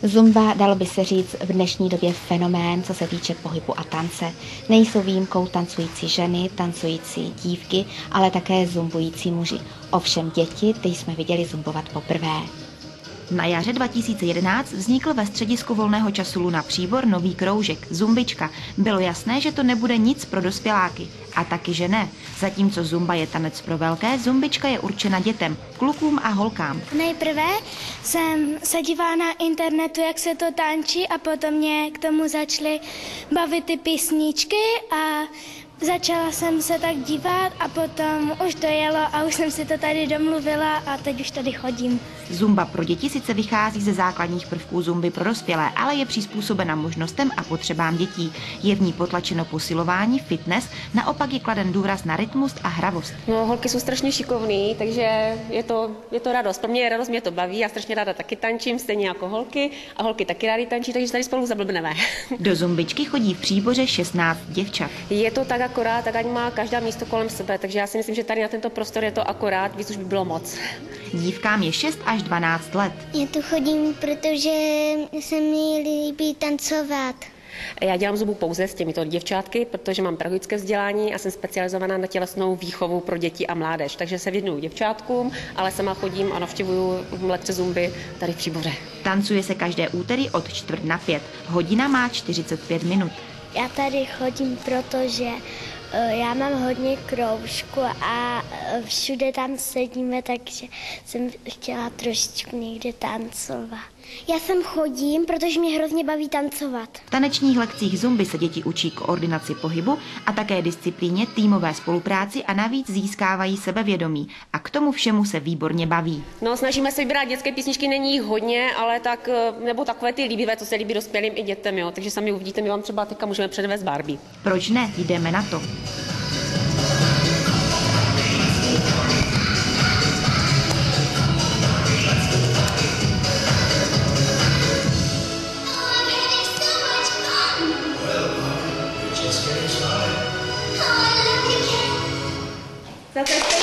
Zumba, dalo by se říct, v dnešní době fenomén, co se týče pohybu a tance. Nejsou výjimkou tancující ženy, tancující dívky, ale také zumbující muži. Ovšem děti, ty jsme viděli zumbovat poprvé. Na jaře 2011 vznikl ve středisku volného času Luna Příbor nový kroužek, zumbička. Bylo jasné, že to nebude nic pro dospěláky. A taky, že ne. Zatímco zumba je tanec pro velké, zumbička je určena dětem, klukům a holkám. Nejprve jsem se dívala na internetu, jak se to tančí, a potom mě k tomu začaly bavit ty písničky a začala jsem se tak dívat a potom už to jelo a už jsem si to tady domluvila a teď už tady chodím. Zumba pro děti sice vychází ze základních prvků zumby pro dospělé, ale je přizpůsobena možnostem a potřebám dětí. Je v ní potlačeno posilování, fitness, naopak je kladen důraz na rytmus a hravost. No, holky jsou strašně šikovný, takže je to radost. Pro mě je radost, mě to baví, já strašně ráda taky tančím, stejně jako holky, a holky taky rády tančí, takže tady spolu zablbneme. Do zumbičky chodí v Příboře 16 děvčat. Je to tak akorát, tak ať má každá místo kolem sebe, takže já si myslím, že tady na tento prostor je to akorát, víc už by bylo moc. Dívkám je 6 až 12 let. Já tu chodím, protože se mi líbí tancovat. Já dělám zumbu pouze s těmito děvčátky, protože mám pedagogické vzdělání a jsem specializovaná na tělesnou výchovu pro děti a mládež. Takže se věnuju děvčátkům, ale sama chodím a navštěvuju lekce zumby tady v Příboře. Tancuje se každé úterý od 4:45. Hodina má 45 minut. Já tady chodím, protože já mám hodně kroužku a všude tam sedíme, takže jsem chtěla trošičku někde tancovat. Já sem chodím, protože mě hrozně baví tancovat. V tanečních lekcích zumby se děti učí koordinaci pohybu a také disciplíně, týmové spolupráci a navíc získávají sebevědomí. A k tomu všemu se výborně baví. No, snažíme se vybrat dětské písničky, není jich hodně, ale nebo takové ty líbivé, co se líbí dospělým i dětem, jo. Takže sami uvidíte, my vám třeba teďka můžeme předvést Barbie. Proč ne? Jdeme na to. Zase